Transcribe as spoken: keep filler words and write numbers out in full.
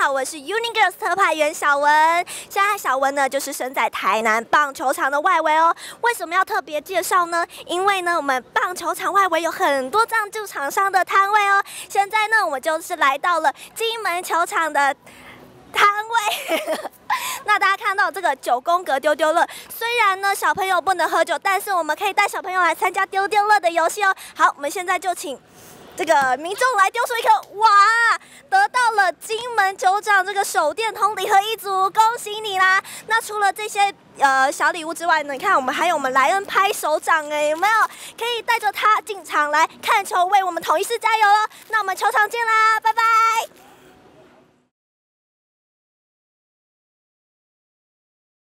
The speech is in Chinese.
好，我是 Uni-Girls 特派员小文。现在小文呢，就是身在台南棒球场的外围哦。为什么要特别介绍呢？因为呢，我们棒球场外围有很多赞助厂商的摊位哦。现在呢，我们就是来到了金门球场的摊位。那大家看到这个九宫格丢丢乐，虽然呢小朋友不能喝酒，但是我们可以带小朋友来参加丢丢乐的游戏哦。好，我们现在就请这个民众来丢出一颗，哇，得到了金门酋长这个手电筒礼盒一组，恭喜你啦！那除了这些呃小礼物之外呢，你看我们还有我们莱恩拍手掌哎，有没有？可以带着他进场来看球，为我们统一狮加油哦！那我们球场见啦，拜拜。